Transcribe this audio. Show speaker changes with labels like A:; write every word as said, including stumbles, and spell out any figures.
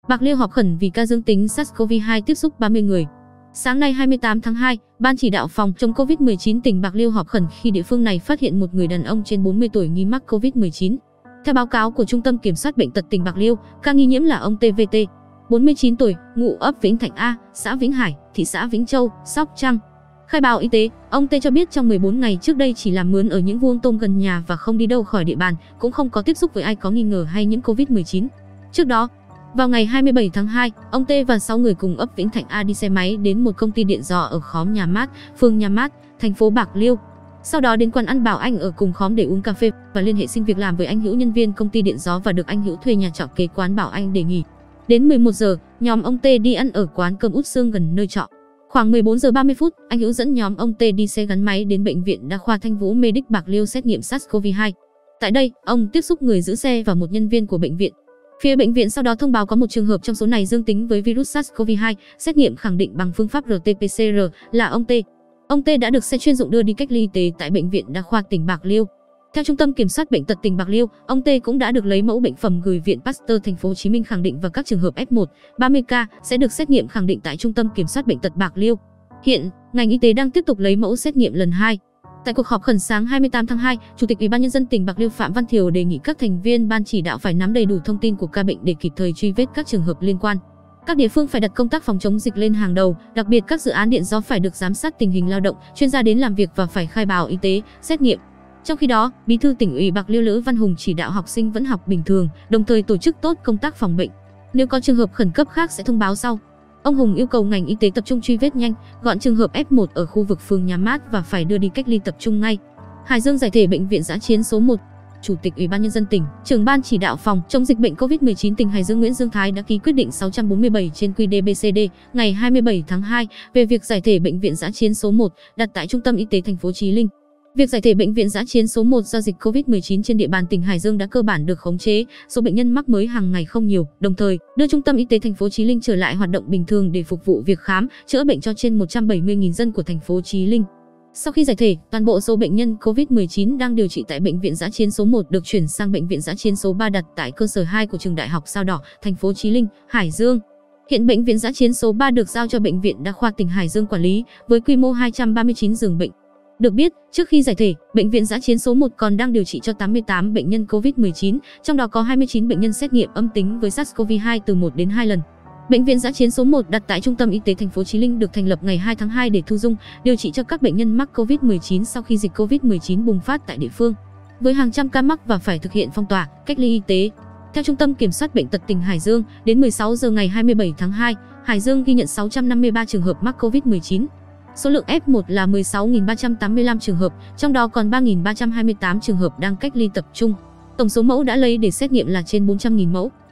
A: Bạc Liêu họp khẩn vì ca dương tính SARS-xê o vê hai tiếp xúc ba mươi người. Sáng nay hai mươi tám tháng hai, Ban chỉ đạo phòng chống Covid mười chín tỉnh Bạc Liêu họp khẩn khi địa phương này phát hiện một người đàn ông trên bốn mươi tuổi nghi mắc Covid mười chín. Theo báo cáo của Trung tâm Kiểm soát Bệnh tật tỉnh Bạc Liêu, ca nghi nhiễm là ông tê vê tê, bốn mươi chín tuổi, ngụ ấp Vĩnh Thạnh A, xã Vĩnh Hải, thị xã Vĩnh Châu, Sóc Trăng. Khai báo y tế, ông T cho biết trong mười bốn ngày trước đây chỉ làm mướn ở những vuông tôm gần nhà và không đi đâu khỏi địa bàn, cũng không có tiếp xúc với ai có nghi ngờ hay nhiễm Covid mười chín. Trước đó, vào ngày hai mươi bảy tháng hai, ông T và sáu người cùng ấp Vĩnh Thạnh A đi xe máy đến một công ty điện gió ở khóm Nhà Mát, phường Nhà Mát, thành phố Bạc Liêu. Sau đó đến quán ăn Bảo Anh ở cùng khóm để uống cà phê và liên hệ xin việc làm với anh Hữu, nhân viên công ty điện gió, và được anh Hữu thuê nhà trọ kế quán Bảo Anh để nghỉ. Đến mười một giờ, nhóm ông T đi ăn ở quán cơm Út Sương gần nơi trọ. Khoảng mười bốn giờ ba mươi phút, anh Hữu dẫn nhóm ông T đi xe gắn máy đến bệnh viện Đa khoa Thanh Vũ Medic Bạc Liêu xét nghiệm SARS-xê o vê hai. Tại đây, ông tiếp xúc người giữ xe và một nhân viên của bệnh viện. Phía bệnh viện sau đó thông báo có một trường hợp trong số này dương tính với virus SARS-xê o vê hai, xét nghiệm khẳng định bằng phương pháp rờ tê pê xê rờ là ông T. Ông T đã được xe chuyên dụng đưa đi cách ly y tế tại bệnh viện Đa khoa tỉnh Bạc Liêu. Theo Trung tâm Kiểm soát Bệnh tật tỉnh Bạc Liêu, ông T cũng đã được lấy mẫu bệnh phẩm gửi Viện Pasteur Thành phố Hồ Chí Minh khẳng định, và các trường hợp F một, ba mươi ca sẽ được xét nghiệm khẳng định tại Trung tâm Kiểm soát Bệnh tật Bạc Liêu. Hiện, ngành y tế đang tiếp tục lấy mẫu xét nghiệm lần hai. Tại cuộc họp khẩn sáng hai mươi tám tháng hai, Chủ tịch Ủy ban nhân dân tỉnh Bạc Liêu Phạm Văn Thiều đề nghị các thành viên ban chỉ đạo phải nắm đầy đủ thông tin của ca bệnh để kịp thời truy vết các trường hợp liên quan. Các địa phương phải đặt công tác phòng chống dịch lên hàng đầu, đặc biệt các dự án điện gió phải được giám sát tình hình lao động, chuyên gia đến làm việc và phải khai báo y tế, xét nghiệm. Trong khi đó, Bí thư Tỉnh ủy Bạc Liêu Lữ Văn Hùng chỉ đạo học sinh vẫn học bình thường, đồng thời tổ chức tốt công tác phòng bệnh. Nếu có trường hợp khẩn cấp khác sẽ thông báo sau. Ông Hùng yêu cầu ngành y tế tập trung truy vết nhanh, gọn trường hợp F một ở khu vực phường Nhà Mát và phải đưa đi cách ly tập trung ngay. Hải Dương giải thể bệnh viện dã chiến số một. Chủ tịch Ủy ban nhân dân tỉnh, trưởng ban chỉ đạo phòng chống dịch bệnh Covid mười chín tỉnh Hải Dương Nguyễn Dương Thái đã ký quyết định sáu trăm bốn mươi bảy trên quy đê bê xê đê ngày hai mươi bảy tháng hai về việc giải thể bệnh viện dã chiến số một đặt tại Trung tâm Y tế thành phố Chí Linh. Việc giải thể bệnh viện dã chiến số một do dịch Covid mười chín trên địa bàn tỉnh Hải Dương đã cơ bản được khống chế, số bệnh nhân mắc mới hàng ngày không nhiều, đồng thời đưa Trung tâm Y tế thành phố Chí Linh trở lại hoạt động bình thường để phục vụ việc khám, chữa bệnh cho trên một trăm bảy mươi nghìn dân của thành phố Chí Linh. Sau khi giải thể, toàn bộ số bệnh nhân Covid mười chín đang điều trị tại bệnh viện dã chiến số một được chuyển sang bệnh viện dã chiến số ba đặt tại cơ sở hai của trường Đại học Sao Đỏ, thành phố Chí Linh, Hải Dương. Hiện bệnh viện dã chiến số ba được giao cho bệnh viện Đa khoa tỉnh Hải Dương quản lý với quy mô hai trăm ba mươi chín giường bệnh. Được biết, trước khi giải thể, bệnh viện dã chiến số một còn đang điều trị cho tám mươi tám bệnh nhân Covid mười chín, trong đó có hai mươi chín bệnh nhân xét nghiệm âm tính với SARS-xê o vê hai từ một đến hai lần. Bệnh viện dã chiến số một đặt tại Trung tâm Y tế thành phố Chí Linh được thành lập ngày hai tháng hai để thu dung, điều trị cho các bệnh nhân mắc Covid mười chín sau khi dịch Covid mười chín bùng phát tại địa phương. Với hàng trăm ca mắc và phải thực hiện phong tỏa, cách ly y tế. Theo Trung tâm Kiểm soát Bệnh tật tỉnh Hải Dương, đến mười sáu giờ ngày hai mươi bảy tháng hai, Hải Dương ghi nhận sáu trăm năm mươi ba trường hợp mắc Covid mười chín. Số lượng F một là mười sáu nghìn ba trăm tám mươi lăm trường hợp, trong đó còn ba nghìn ba trăm hai mươi tám trường hợp đang cách ly tập trung. Tổng số mẫu đã lấy để xét nghiệm là trên bốn trăm nghìn mẫu.